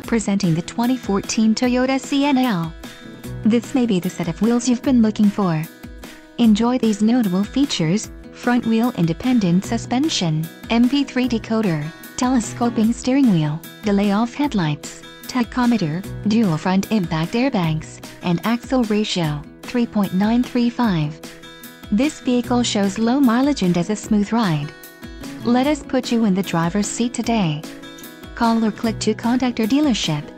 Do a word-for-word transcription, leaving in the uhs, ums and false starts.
Presenting the twenty fourteen Toyota Sienna L. This may be the set of wheels you've been looking for. Enjoy these notable features: front wheel independent suspension, M P three decoder, telescoping steering wheel, delay-off headlights, tachometer, dual front impact airbags, and axle ratio, three point nine three five. This vehicle shows low mileage and has a smooth ride. Let us put you in the driver's seat today. Call or click to contact our dealership.